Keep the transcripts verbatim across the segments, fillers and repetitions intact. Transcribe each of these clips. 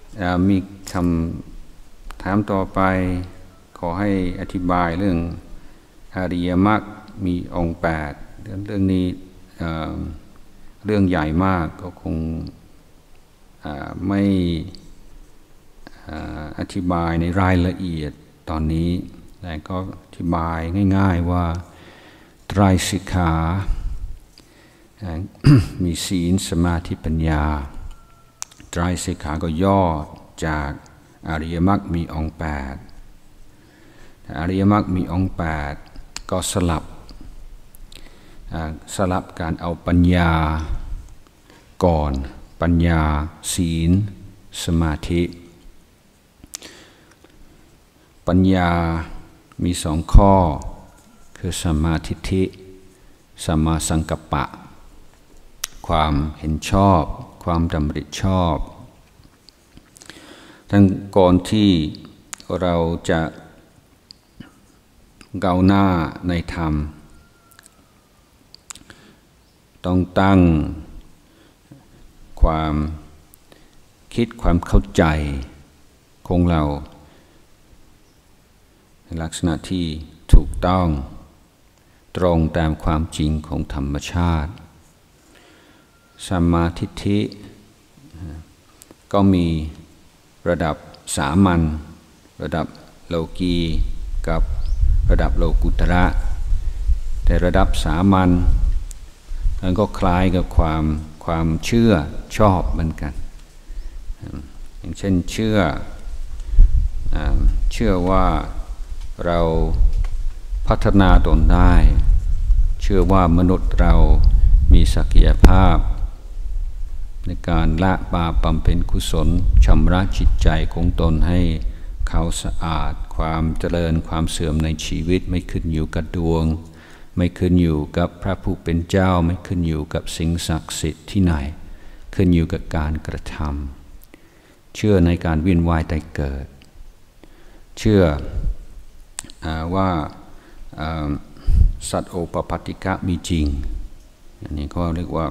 มีคำถามต่อไปขอให้อธิบายเรื่องอริยมรรคมีองค์แปดเรื่องนี้เรื่องใหญ่มากก็คงไม่อธิบายในรายละเอียดตอนนี้แต่ก็อธิบายง่ายๆว่าไตรสิกขามีศีลสมาธิปัญญาไตรสิกขาก็ย่อจากอริยมรรคมีองค์แปดอริยมรรคมีองค์แปดก็สลับสลับการเอาปัญญาก่อนปัญญาศีลสมาธิปัญญามีสองข้อคือสัมมาทิฏฐิสัมมาสังกัปปะความเห็นชอบความดำริชอบทั้งก่อนที่เราจะก้าวหน้าในธรรมต้องตั้งความคิดความเข้าใจของเราในลักษณะที่ถูกต้องตรงตามความจริงของธรรมชาติสัมมาทิฏฐิก็มีระดับสามัญระดับโลกีกับระดับโลกุตระแต่ระดับสามัญมันก็คล้ายกับความความเชื่อชอบเหมือนกันอย่างเช่นเชื่อเชื่อว่าเราพัฒนาตนได้เชื่อว่ามนุษย์เรามีศักยภาพในการละบาปบำเพ็ญกุศลชำระจิตใจของตนให้เขาสะอาดความเจริญความเสื่อมในชีวิตไม่ขึ้นอยู่กับดวงไม่ขึ้นอยู่กับพระผู้เป็นเจ้าไม่ขึ้นอยู่กับสิ่งศักดิ์สิทธิ์ที่ไหนขึ้นอยู่กับการกระทำเชื่อในการเวียนว่ายตายเกิดเชื่อว่าสัตว์โอปปาติกะมีจริงอันนี้ก็เรียกว่า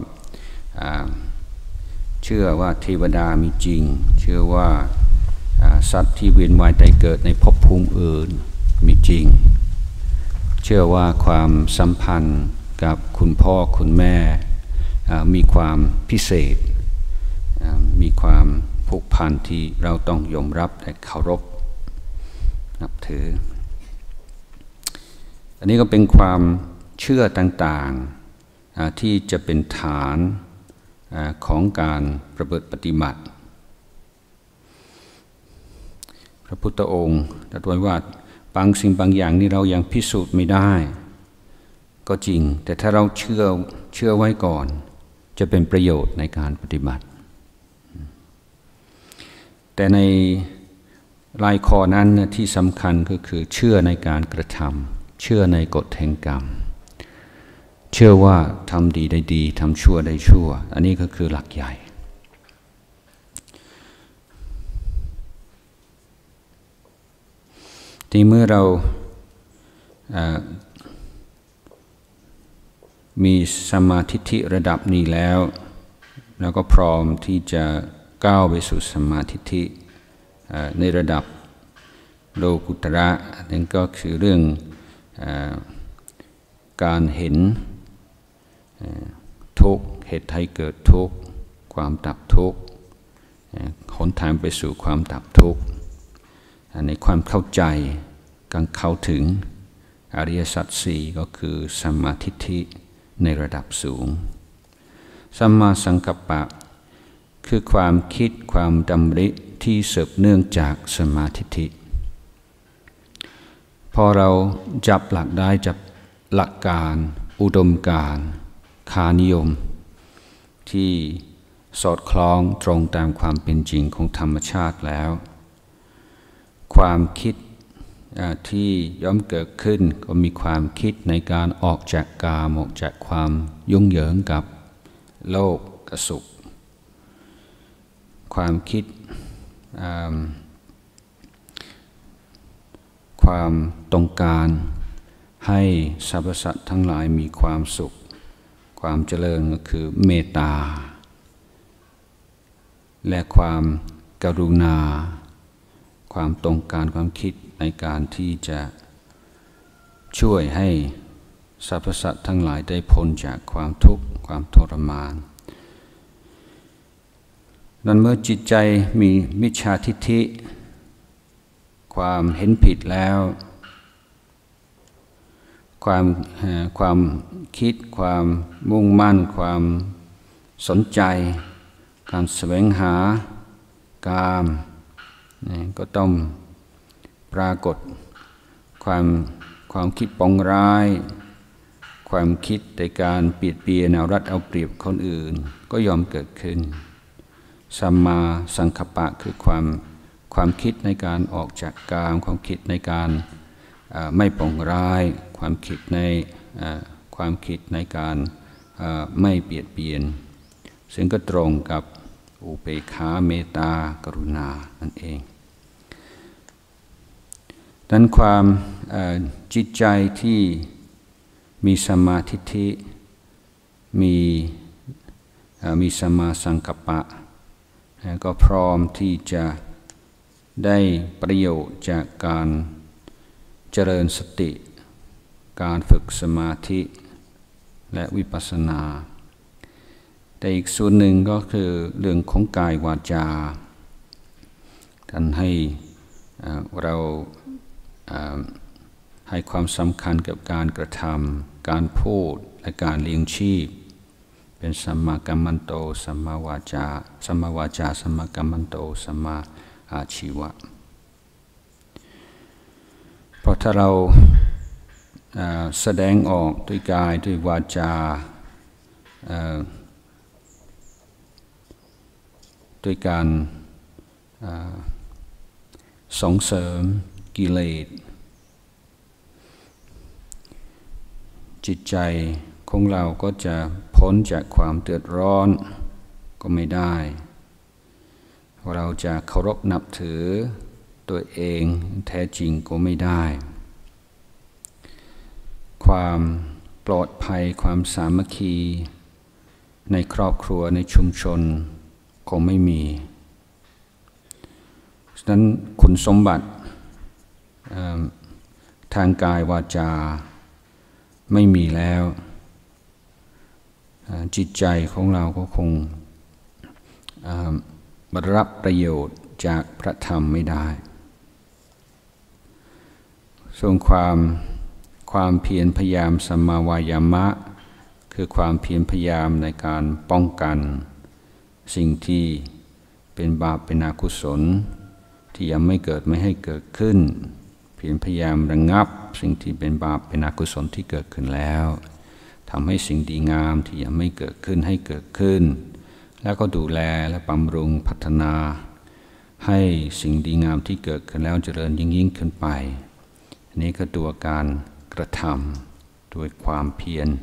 เชื่อว่าเทวดามีจริงเชื่อว่าสัตว์ที่เวียนว่ายตายเกิดในภพภูมิอื่นมีจริงเชื่อว่าความสัมพันธ์กับคุณพ่อคุณแม่มีความพิเศษมีความผูกพันที่เราต้องยอมรับและเคารพนับถืออันนี้ก็เป็นความเชื่อต่างๆที่จะเป็นฐานของการประพฤติปฏิบัติพระพุทธองค์ตรัสไว้ว่าบางสิ่งบางอย่างนี่เรายังพิสูจน์ไม่ได้ก็จริงแต่ถ้าเราเชื่อเชื่อไว้ก่อนจะเป็นประโยชน์ในการปฏิบัติแต่ในรายข้อนั้นที่สำคัญก็คือเชื่อในการกระทำเชื่อในกฎแห่งกรรมเชื่อว่าทำดีได้ดีทำชั่วได้ชั่วอันนี้ก็คือหลักใหญ่ที่เมื่อเรามีสมาธิทิระดับนี้แล้วเราก็พร้อมที่จะก้าวไปสู่สมาธิทิในระดับโลกุตระนั่นก็คือเรื่องการเห็นทุกข์เหตุให้เกิดทุกข์ความดับทุกข์หนทางไปสู่ความดับทุกข์ในความเข้าใจการเข้าถึงอริยสัจสี่ก็คือสัมมาทิฏฐิในระดับสูงสัมมาสังกัปปะคือความคิดความดำริที่สืบเนื่องจากสัมมาทิฏฐิพอเราจับหลักได้จับหลักการอุดมการณ์ค่านิยมที่สอดคล้องตรงตามความเป็นจริงของธรรมชาติแล้วความคิดที่ย่อมเกิดขึ้นก็มีความคิดในการออกจากกามออกจากความยุ่งเหยิงกับโลกกับสุขความคิดความต้องการให้สรรพสัตว์ทั้งหลายมีความสุขความเจริญก็คือเมตตาและความกรุณาความตรงการความคิดในการที่จะช่วยให้สรรพสัตว์ทั้งหลายได้พ้นจากความทุกข์ความทรมานนั้นเมื่อจิตใจมีมิจฉาทิฏฐิความเห็นผิดแล้วความความคิดความมุ่งมั่นความสนใจการแสวงหากามก็ต้องปรากฏความความคิดปองร้ายความคิดในการเบียดเบียนเอารัดเอาเปรียบคนอื่นก็ยอมเกิดขึ้นสัมมาสังกัปปะคือความความคิดในการออกจากกามความคิดในการไม่ปองร้ายความคิดในความคิดในการไม่เบียดเบียนซึ่งก็ตรงกับอุเบกขาเมตตากรุณานั่นเองดังนั้นความจิตใจที่มีสัมมาทิฏฐิมีมีสัมมาสังกัปปะก็พร้อมที่จะได้ประโยชน์จากการเจริญสติการฝึกสมาธิและวิปัสสนาแต่อีกส่วนหนึ่งก็คือเรื่องของกายวาจาท่านให้เราให้ความสำคัญกับการกระทำการพูดและการเลี้ยงชีพเป็นสัมมากัมมันโตสัมมาวาจาสัมมาวาจาสัมมากัมมันโตสัมมาอาชีวะเพราะถ้าเราแสดงออกด้วยกายด้วยวาจาด้วยการส่งเสริมกิเลสจิตใจของเราก็จะพ้นจากความเดือดร้อนก็ไม่ได้เราจะเคารพนับถือตัวเองแท้จริงก็ไม่ได้ความปลอดภัยความสามัคคีในครอบครัวในชุมชนก็ไม่มีฉะนั้นคุณสมบัติทางกายวาจาไม่มีแล้วจิตใจของเราก็คงรับประโยชน์จากพระธรรมไม่ได้ส่วนความความเพียรพยายามสัมมาวายามะคือความเพียรพยายามในการป้องกันสิ่งที่เป็นบาปเป็นอกุศลที่ยังไม่เกิดไม่ให้เกิดขึ้นเพียรพยายามระงับสิ่งที่เป็นบาปเป็นอกุศลที่เกิดขึ้นแล้วทำให้สิ่งดีงามที่ยังไม่เกิดขึ้นให้เกิดขึ้นแล้วก็ดูแลและบำรุงพัฒนาให้สิ่งดีงามที่เกิดขึ้นแล้วเจริญยิ่งยิ่งขึ้นไปอันนี้ก็ตัวการกระทำด้วยความเพียร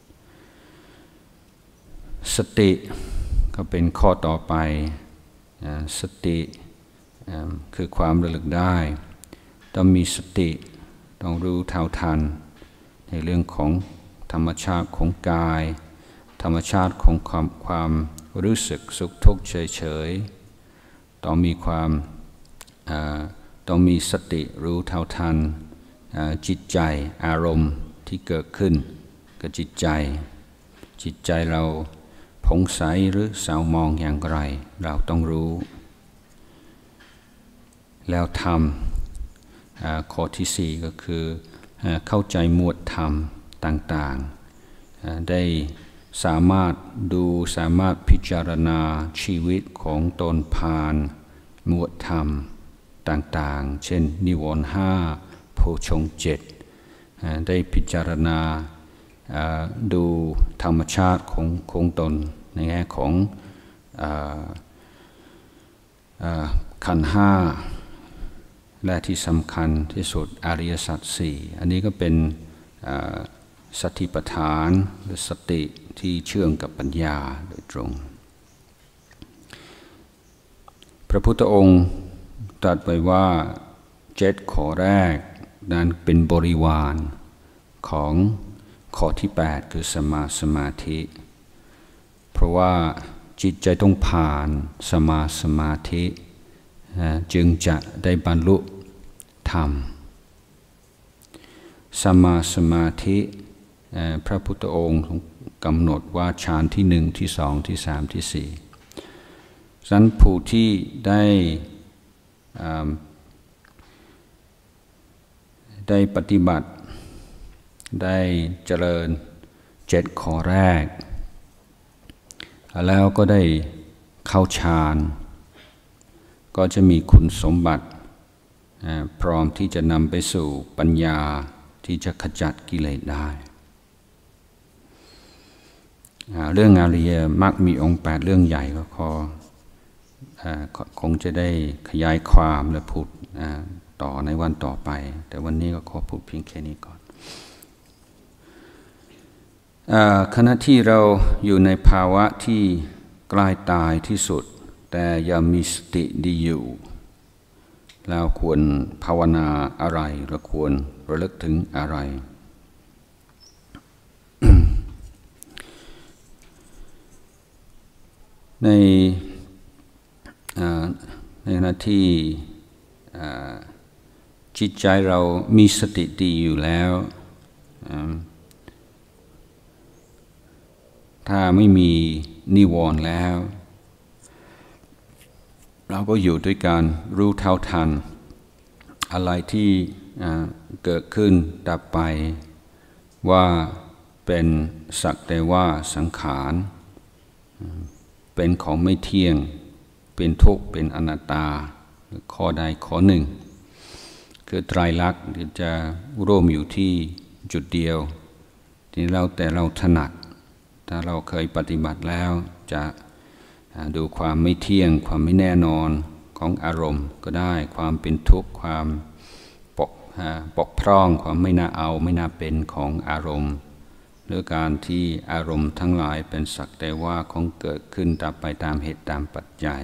สติก็เป็นข้อต่อไปสติคือความระลึกได้ต้องมีสติต้องรู้เท่าทันในเรื่องของธรรมชาติของกายธรรมชาติของความความรู้สึกสุขทุกข์เฉยๆต้องมีความต้องมีสติรู้เท่าทันจิตใจอารมณ์ที่เกิดขึ้นกับจิตใจจิตใจเราผ่องใสหรือเศร้ามองอย่างไรเราต้องรู้แล้วทำข้อที่สี่ก็คือเข้าใจหมวดธรรมต่างๆได้สามารถดูสามารถพิจารณาชีวิตของตนผ่านหมวดธรรมต่างๆเช่นนิวรณ์ห้าโพชฌงค์เจ็ดได้พิจารณาดูธรรมชาติของของตนในแง่ของขันธ์ห้าและที่สำคัญที่สุดอริยสัจสี่อันนี้ก็เป็นสติปัฏฐานหรือสติที่เชื่อมกับปัญญาโดยตรงพระพุทธองค์ตรัสไว้ว่าเจ็ดข้อแรกนั้นเป็นบริวารของข้อที่แปดคือสมาสมาธิเพราะว่าจิตใจต้องผ่านสมาสมาธิจึงจะได้บรรลุธรรมสัมมาสมาธิพระพุทธองค์กำหนดว่าฌานที่หนึ่งที่สองที่สามที่สี่ฉะนั้นผู้ที่ได้ได้ปฏิบัติได้เจริญเจ็ดข้อแรกแล้วก็ได้เข้าฌานก็จะมีคุณสมบัติพร้อมที่จะนำไปสู่ปัญญาที่จะขจัดกิเลสได้เรื่องอริยมรรคมีองค์แปดเรื่องใหญ่ก็ขอคงจะได้ขยายความและพูดต่อในวันต่อไปแต่วันนี้ก็ขอพูดเพียงแค่นี้ก่อนขณะที่เราอยู่ในภาวะที่ใกล้ตายที่สุดแต่ยังมีสติดีอยู่เราควรภาวนาอะไรเราควรระลึกถึงอะไร ในในขณะที่จิตใจเรามีสติดีอยู่แล้วถ้าไม่มีนิวรณ์แล้วเราก็อยู่ด้วยการรู้เท่าทันอะไรที่เกิดขึ้นดับไปว่าเป็นสักแต่ว่าสังขารเป็นของไม่เที่ยงเป็นทุกข์เป็นอนัตตาข้อใดข้อหนึ่งคือไตรลักษณ์ที่จะร่วมอยู่ที่จุดเดียวที่เราแต่เราถนัดถ้าเราเคยปฏิบัติแล้วจะดูความไม่เที่ยงความไม่แน่นอนของอารมณ์ก็ได้ความเป็นทุกข์ความปกปกพร่องความไม่น่าเอาไม่น่าเป็นของอารมณ์หรือการที่อารมณ์ทั้งหลายเป็นสักแต่ว่าของเกิดขึ้นดับไปตามเหตุตามปัจจัย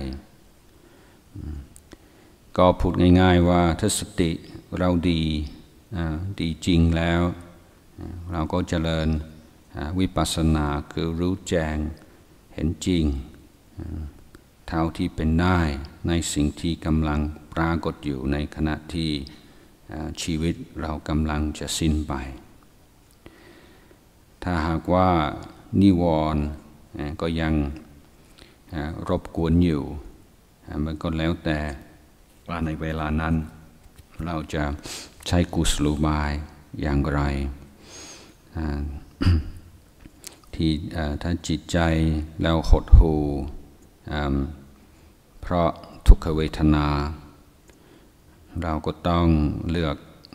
ก็พูดง่ายๆว่าถ้าสติเราดีดีจริงแล้วเราก็เจริญวิปัสสนาคือรู้แจ้งเห็นจริงเท่าที่เป็นได้ในสิ่งที่กำลังปรากฏอยู่ในขณะที่ชีวิตเรากำลังจะสิ้นไปถ้าหากว่านิวรณ์ก็ยังรบกวนอยู่มันก็แล้วแต่ว่าในเวลานั้นเราจะใช้กุศโลบายอย่างไรที่ถ้าจิตใจเราหดหู่เพราะทุกขเวทนาเราก็ต้องเลือก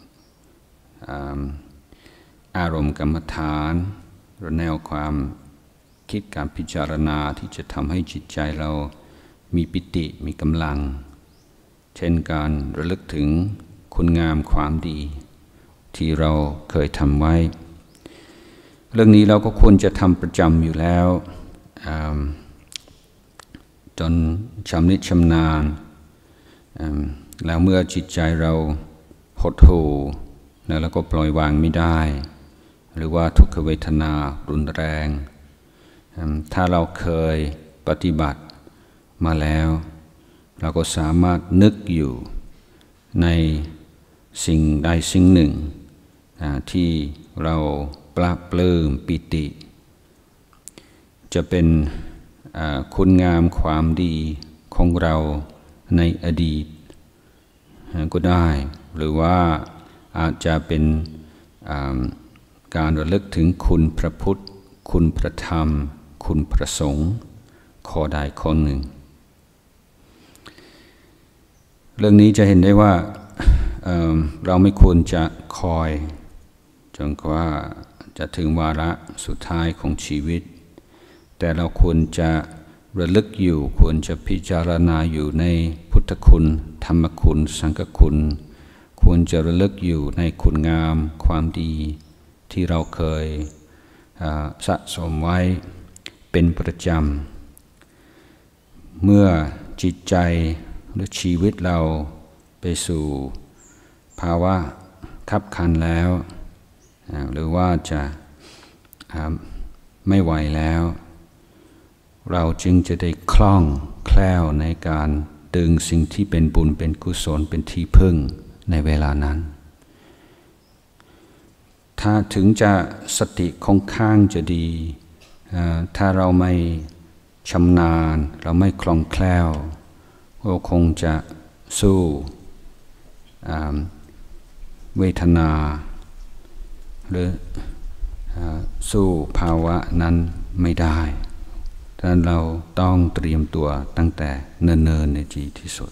อารมณ์กรรมฐานหรือแนวความคิดการพิจารณาที่จะทำให้จิตใจเรามีปิติมีกำลังเช่นการระลึกถึงคุณงามความดีที่เราเคยทำไว้เรื่องนี้เราก็ควรจะทำประจำอยู่แล้วจนชำนิชำนาญแล้วเมื่อจิตใจเราหดหู่แล้วเราก็ปล่อยวางไม่ได้หรือว่าทุกขเวทนารุนแรงถ้าเราเคยปฏิบัติมาแล้วเราก็สามารถนึกอยู่ในสิ่งใดสิ่งหนึ่งที่เราปราบปลื้มปิติจะเป็นคุณงามความดีของเราในอดีตก็ได้หรือว่าอาจจะเป็นการระลึกถึงคุณพระพุทธคุณพระธรรมคุณพระสงฆ์ข้อใดข้อหนึ่งเรื่องนี้จะเห็นได้ว่า เ, เราไม่ควรจะคอยจนกว่าจะถึงวาระสุดท้ายของชีวิตแต่เราควรจะระลึกอยู่ควรจะพิจารณาอยู่ในพุทธคุณธรรมคุณสังฆคุณควรจะระลึกอยู่ในคุณงามความดีที่เราเคยสะสมไว้เป็นประจำเมื่อจิตใจหรือชีวิตเราไปสู่ภาวะคับขันแล้วหรือว่าจะไม่ไหวแล้วเราจึงจะได้คล่องแคล่วในการดึงสิ่งที่เป็นบุญเป็นกุศลเป็นที่พึ่งในเวลานั้นถ้าถึงจะสติค่อนข้างจะดีถ้าเราไม่ชำนาญเราไม่คล่องแคล่วก็คงจะสู้เวทนาหรือสู้ภาวะนั้นไม่ได้ดังนั้นเราต้องเตรียมตัวตั้งแต่เนิ่นๆในจีที่สุด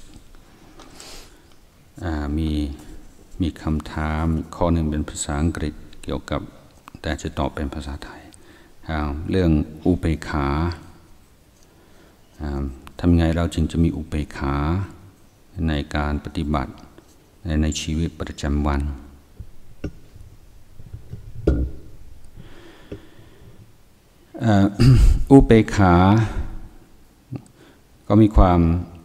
มีมีคำถามข้อหนึ่งเป็นภาษาอังกฤษเกี่ยวกับแต่จะตอบเป็นภาษาไทยเรื่องอุเบกขาทำไงเราจึงจะมีอุเบกขาในการปฏิบัติในชีวิตประจำวันอุเบกขาก็มีความ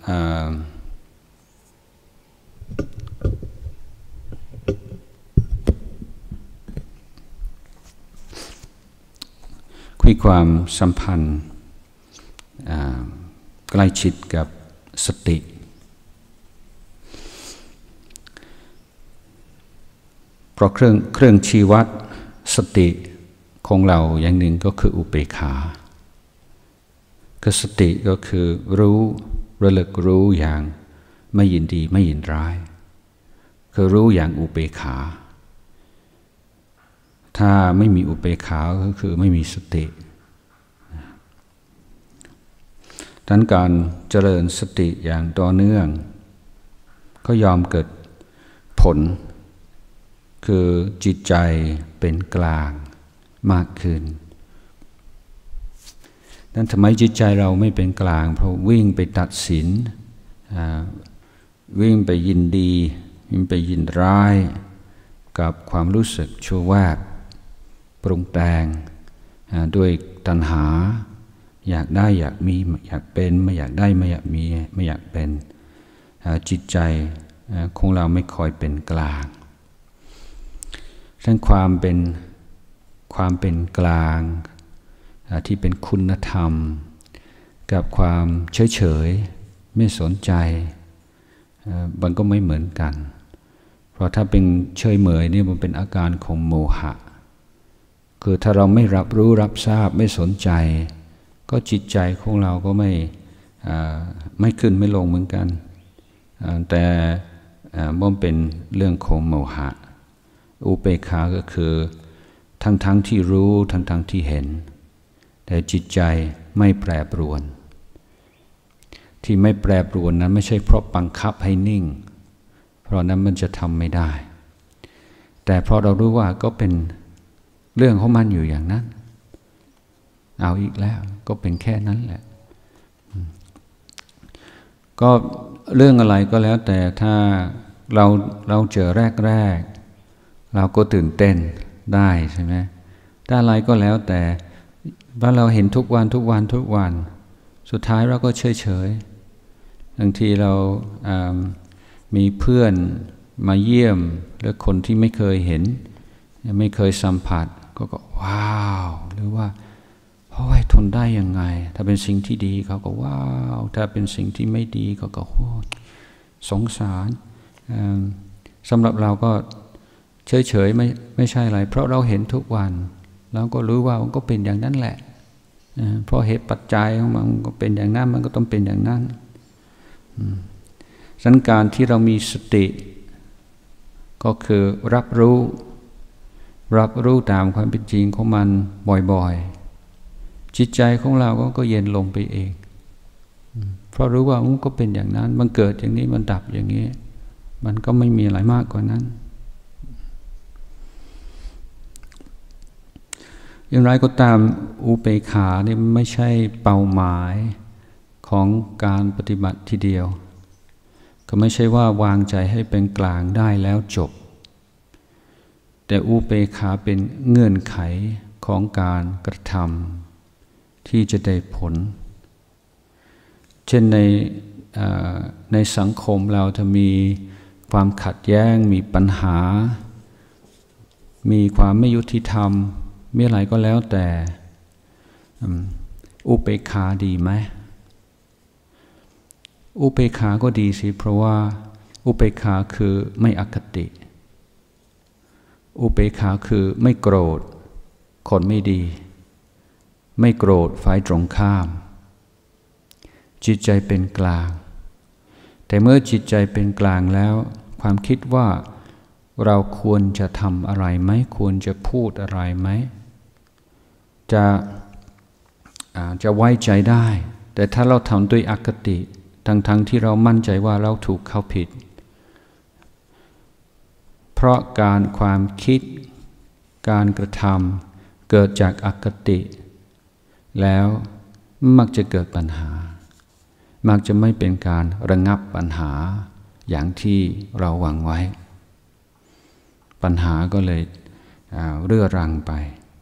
มีความสัมพันธ์ใกล้ชิดกับสติเพราะเครื่องเครื่องชี้วัดสติของเราอย่างหนึ่งก็คืออุเบกขาคือสติก็คือรู้ระลึกรู้อย่างไม่ยินดีไม่ยินร้ายคือรู้อย่างอุเบกขาถ้าไม่มีอุเบกขาก็คือไม่มีสติดังนั้นการเจริญสติอย่างต่อเนื่องก็ยอมเกิดผลคือจิตใจเป็นกลางมากขึ้นนั้นทำไมจิตใจเราไม่เป็นกลางเพราะวิ่งไปตัดสินวิ่งไปยินดีวิ่งไปยินร้ายกับความรู้สึกชั่วแวบปรุงแต่งด้วยตัณหาอยากได้อยากมีอยากเป็นไม่อยากได้ไม่อยากมีไม่อยากเป็นจิตใจของเราไม่ค่อยเป็นกลางทั้งความเป็นความเป็นกลางที่เป็นคุณธรรมกับความเฉยเฉยไม่สนใจมันก็ไม่เหมือนกันเพราะถ้าเป็นเฉยเมยนี่มันเป็นอาการของโมหะคือถ้าเราไม่รับรู้รับทราบไม่สนใจก็จิตใจของเราก็ไม่ไม่ขึ้นไม่ลงเหมือนกันแต่มันเป็นเรื่องของโมหะอุเบกขาก็คือทั้งทั้งที่รู้ทั้งทั้งที่เห็นแต่จิตใจไม่แปรปรวนที่ไม่แปรปรวนนั้นไม่ใช่เพราะบังคับให้นิ่งเพราะนั้นมันจะทำไม่ได้แต่เพราะเรารู้ว่าก็เป็นเรื่องของมันอยู่อย่างนั้นเอาอีกแล้วก็เป็นแค่นั้นแหละก็เรื่องอะไรก็แล้วแต่ถ้าเราเราเจอแรกๆเราก็ตื่นเต้นได้ใช่ไหมถ้าอะไรก็แล้วแต่ว่าเราเห็นทุกวันทุกวันทุกวันสุดท้ายเราก็เฉยเฉยบางทีเรามีเพื่อนมาเยี่ยมหรือคนที่ไม่เคยเห็นไม่เคยสัมผัสก็ก็ว้าวหรือว่าเพราะว่าทนได้ยังไงถ้าเป็นสิ่งที่ดีเขาก็ว้าวถ้าเป็นสิ่งที่ไม่ดีเขาก็โคตรสงสารสำหรับเราก็เฉยๆไม่ไม่ใช่อะไรเพราะเราเห็นทุกวันเราก็รู้ว่ามันก็เป็นอย่างนั้นแหละเพราะเหตุปัจจัยของมันก็เป็นอย่างนั้นมันก็ต้องเป็นอย่างนั้นสัญการที่เรามีสติก็คือรับรู้รับรู้ตามความเป็นจริงของมันบ่อยๆจิตใจของเราก็เย็นลงไปเองเพราะรู้ว่ามันก็เป็นอย่างนั้นมันเกิดอย่างนี้มันดับอย่างนี้มันก็ไม่มีอะไรมากกว่านั้นอย่างไรก็ตามอุเบกขานี่ไม่ใช่เป้าหมายของการปฏิบัติทีเดียวก็ไม่ใช่ว่าวางใจให้เป็นกลางได้แล้วจบแต่อุเบกขาเป็นเงื่อนไขของการกระทำที่จะได้ผลเช่นในในสังคมเราถ้ามีความขัดแย้งมีปัญหามีความไม่ยุติธรรมมีอะไรก็แล้วแต่อุเบกขาดีไหมอุเบกขาก็ดีสิเพราะว่าอุเบกขาคือไม่อคติอุเบกขาคือไม่โกรธคนไม่ดีไม่โกรธฝ่ายตรงข้ามจิตใจเป็นกลางแต่เมื่อจิตใจเป็นกลางแล้วความคิดว่าเราควรจะทำอะไรไหมควรจะพูดอะไรไหมจะจะไว้ใจได้แต่ถ้าเราทำด้วยอคติทั้งๆที่เรามั่นใจว่าเราถูกเขาผิดเพราะการความคิดการกระทำเกิดจากอคติแล้วมักจะเกิดปัญหามักจะไม่เป็นการระงับปัญหาอย่างที่เราหวังไว้ปัญหาก็เลยเรื่อรังไป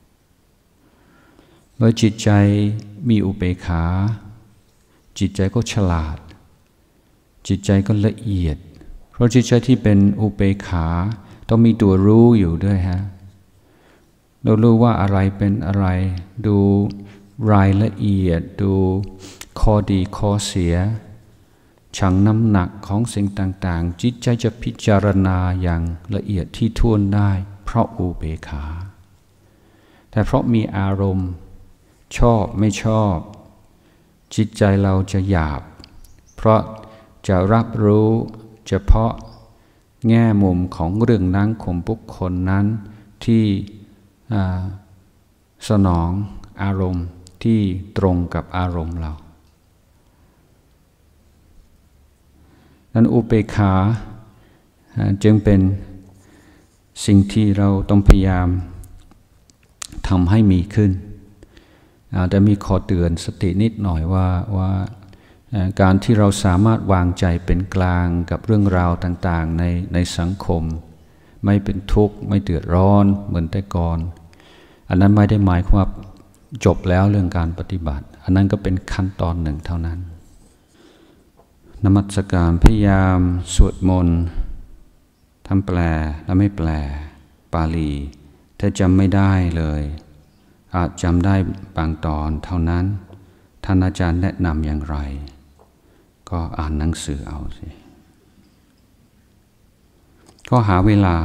เมื่อจิตใจมีอุเบกขาจิตใจก็ฉลาดจิตใจก็ละเอียดเพราะจิตใจที่เป็นอุเบกขาต้องมีตัวรู้อยู่ด้วยฮะเรารู้ว่าอะไรเป็นอะไรดูรายละเอียดดูข้อดีข้อเสียชั่งน้ำหนักของสิ่งต่างๆจิตใจจะพิจารณาอย่างละเอียดที่ถ้วนได้เพราะอุเบกขาแต่เพราะมีอารมณ์ชอบไม่ชอบจิตใจเราจะหยาบเพราะจะรับรู้เฉพาะแง่มุมของเรื่องนั้นของบุคคลนั้นที่สนองอารมณ์ที่ตรงกับอารมณ์เรานั้นอุเบกขาจึงเป็นสิ่งที่เราต้องพยายามทำให้มีขึ้นแต่มีขอเตือนสตินิดหน่อยว่าว่าการที่เราสามารถวางใจเป็นกลางกับเรื่องราวต่างๆในในสังคมไม่เป็นทุกข์ไม่เดือดร้อนเหมือนแต่ก่อนอันนั้นไม่ได้หมายความว่าจบแล้วเรื่องการปฏิบัติอันนั้นก็เป็นขั้นตอนหนึ่งเท่านั้นนมัสการพยายามสวดมนต์ทำแปลและไม่แปลปาลีถ้าจำไม่ได้เลยอาจจำได้บางตอนเท่านั้นท่านอาจารย์แนะนำอย่างไรก็อ่านหนังสือเอาสิก็หาเวลา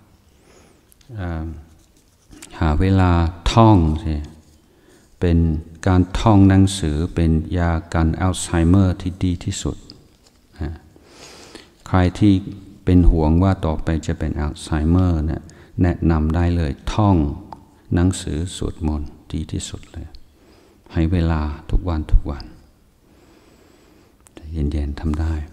หาเวลาท่องสิเป็นการท่องหนังสือเป็นยากันอัลไซเมอร์ที่ดีที่สุดใครที่เป็นห่วงว่าต่อไปจะเป็นอัลไซเมอร์เนี่ยแนะนำได้เลยท่องหนังสือสวดมนต์ดีที่สุดเลยให้เวลาทุกวันทุกวันเย็นๆทำได้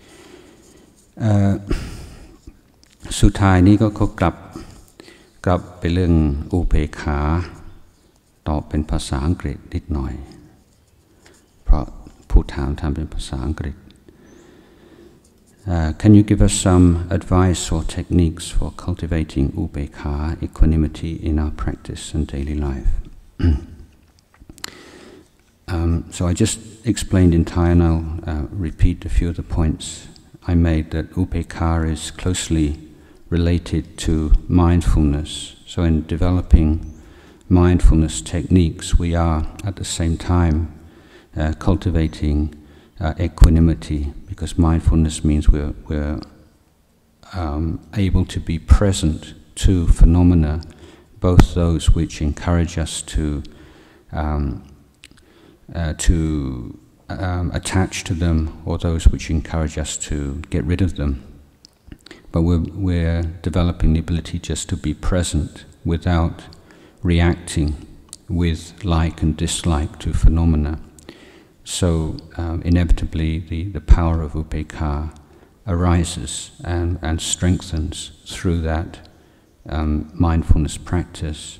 สุดท้ายนี้ก็เขากลับกลับไปเรื่องอุเบกขาตอบเป็นภาษาอังกฤษนิดหน่อยเพราะผู้ถามทำเป็นภาษาอังกฤษ Uh, can you give us some advice or techniques for cultivating upekkha, equanimity, in our practice and daily life? um, so I just explained in Thai and I'll uh, repeat a few of the points I made, that upekkha is closely related to mindfulness. So in developing mindfulness techniques, we are at the same time uh, cultivating uh, equanimity, because mindfulness means we're, we're um, able to be present to phenomena, both those which encourage us to um, uh, to um, attach to them, or those which encourage us to get rid of them. But we're, we're developing the ability just to be present without reacting with like and dislike to phenomena. So um, inevitably the, the power of upekkha arises and, and strengthens through that um, mindfulness practice.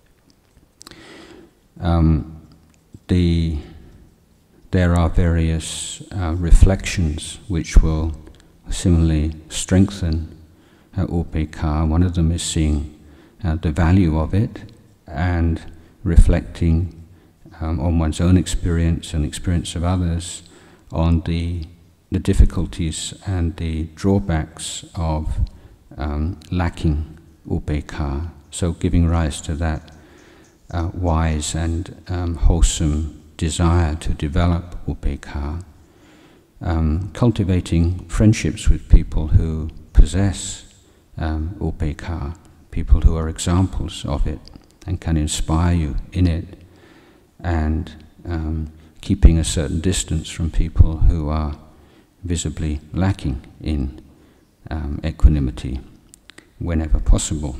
Um, the, there are various uh, reflections which will similarly strengthen uh, upekkha. One of them is seeing uh, the value of it and reflecting um, on one's own experience and experience of others, on the, the difficulties and the drawbacks of um, lacking upekkha. So giving rise to that uh, wise and um, wholesome desire to develop upekkha. um, cultivating friendships with people who possess um, upekkha, people who are examples of it and can inspire you in it, and um, keeping a certain distance from people who are visibly lacking in um, equanimity whenever possible.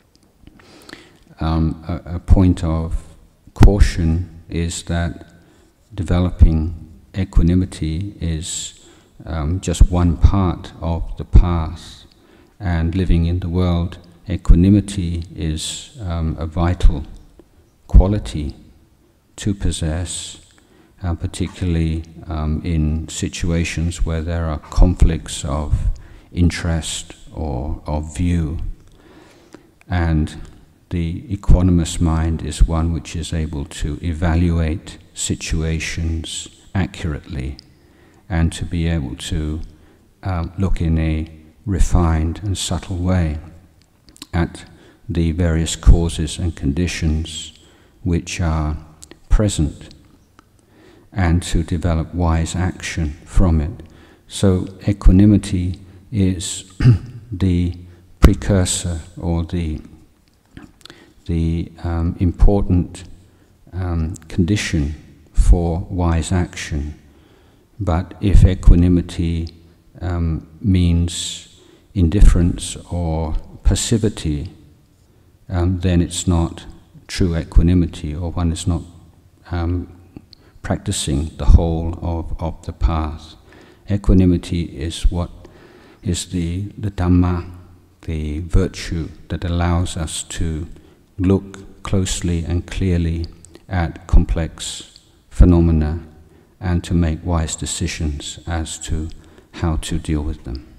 Um, a, a point of caution is that developing equanimity is um, just one part of the path, and living in the world, equanimity is um, a vital quality to possess, uh, particularly um, in situations where there are conflicts of interest or of view. And the equanimous mind is one which is able to evaluate situations accurately and to be able to uh, look in a refined and subtle way at the various causes and conditions which are present, and to develop wise action from it. So equanimity is the precursor or the the um, important um, condition for wise action. But if equanimity um, means indifference or passivity, um, then it's not true equanimity, or one is not um, practicing the whole of, of the path. Equanimity is what is the, the Dhamma, the virtue that allows us to look closely and clearly at complex phenomena and to make wise decisions as to how to deal with them.